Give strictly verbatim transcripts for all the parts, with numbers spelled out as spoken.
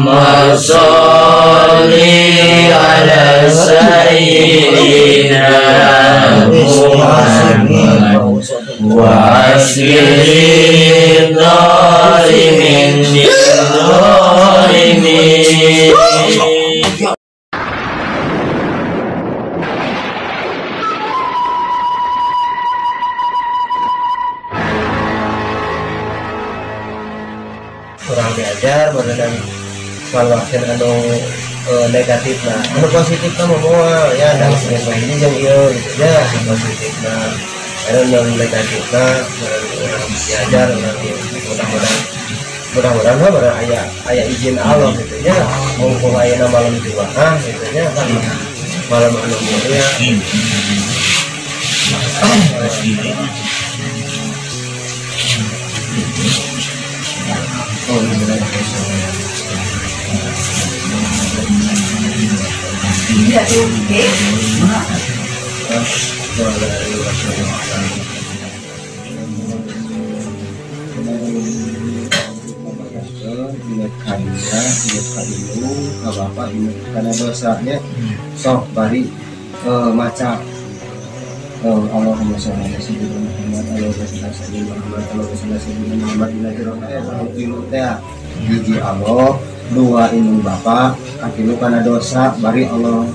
Allahumma sholli ala sayyidina Muhammad wa asli dhalimin dhalimin. Kurang diajar dan evaluasi anu e, negatif nah anu positif mah moal ya dan sesuai ini yang ieu gitu ya positif nah anu yang negatif nah diajar nanti mudah-mudahan mudah-mudahan mah bara aya aya izin Allah gitu ya mumpung aya malam jumaah gitu ya kan malam anu mulia. Oh, ini tidak oke. Bapak ini karena dosanya sok bari maca Allahumma sholli ala sayyidina Muhammad Allahumma sholli ala sayyidina Muhammad Allahumma sholli ala sayyidina Muhammad ila hiji Allah dua indung bapak katilu kana dosa bari Allah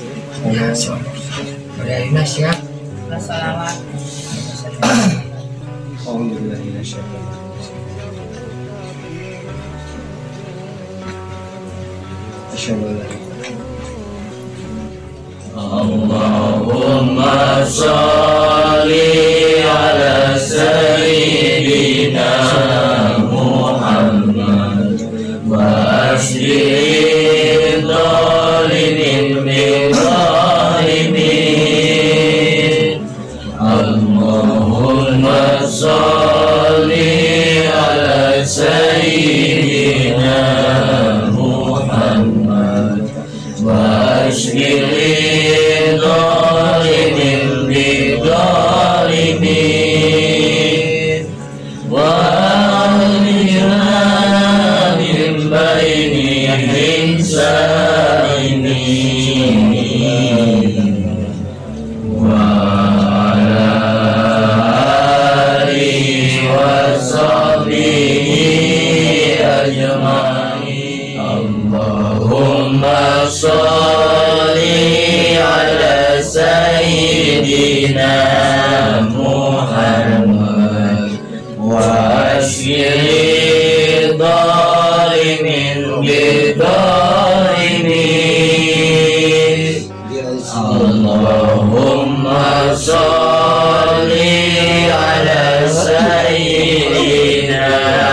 Bari siap. Wassalawat. Alhamdulillah minasyaitonir rajim. Allahumma sholli ala sayyidina Muhammad wa asli dhalimin dhalimin. Allahumma sholli ala sayyidina Muhammad wa asli Allahumma sholli ala sayyidina Muhammad wa asli dhalimin bidhalimin. Allahumma sholli ala sayyidina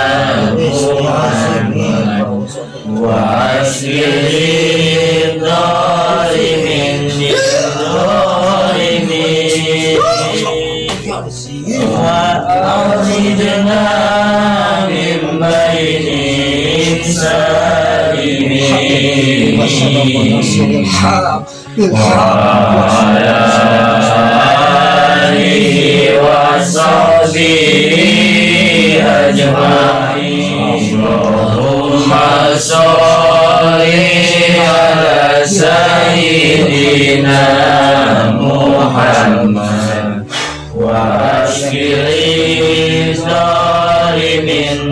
Muhammad wa asli dhalimin dhalimin. Wa akhrijna min baini salimin wa ala alihi wa sahbihi ajma'in. Allahumma sholli ala sayyidina Muhammad wa asli dhalimin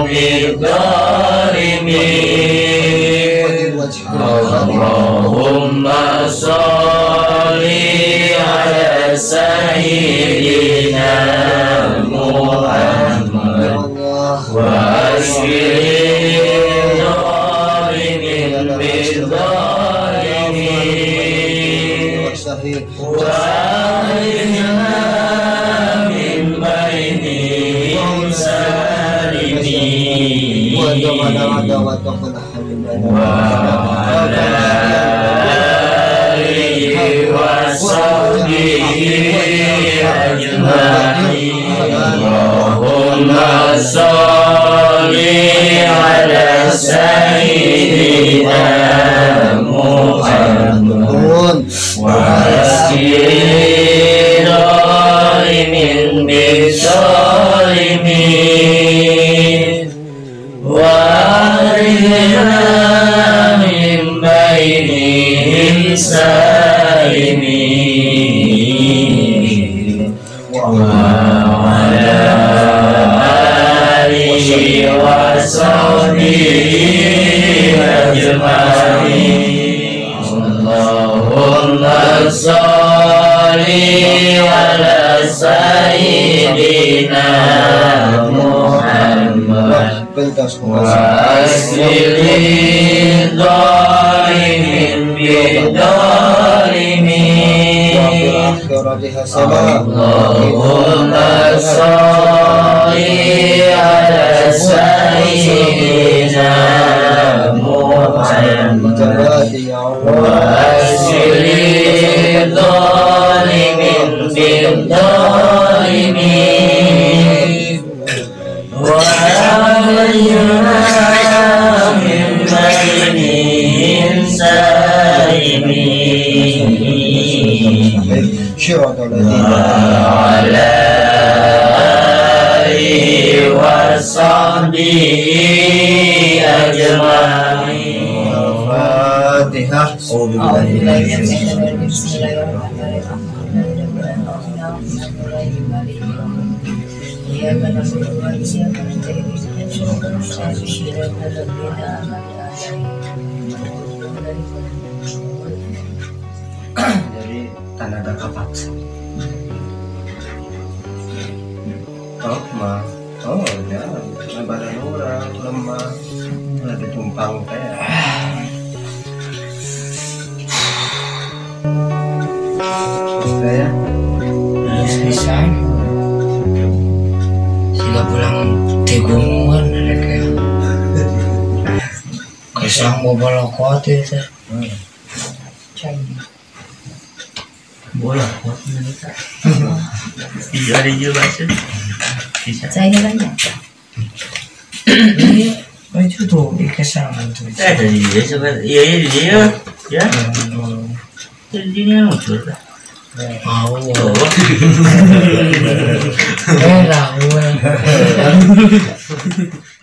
bidhalimin. Allahumma sholli ala sayyidina Muhammad wa asli Allahumma sholli ala sayyidina Muhammad wa asli dhalimin bidhalimin wa akhrijna أجمعين اللهم صل على سيدنا محمد وأسر الظالمين بالظالمين اللهم صل على سيدنا محمد وأسر الظالمين بالظالمين وأخرجنا من بينهم سالمين وعلى آله وصحبه أجمعين الفاتحة. أعوذ بالله من الشيطان jadi tanda kapak. Oh, mah. Oh, ya. Badan orang lemah. Ada tumpang teh. Saya bisa sila pulang tegungan mereka kesang bola kuat itu bola kuat mereka iya ada juga bisa saya banyak ini itu tuh di kesang tuh eh dari dia sebenarnya iya iya dia ya jadi dia muncul lah mau eh lah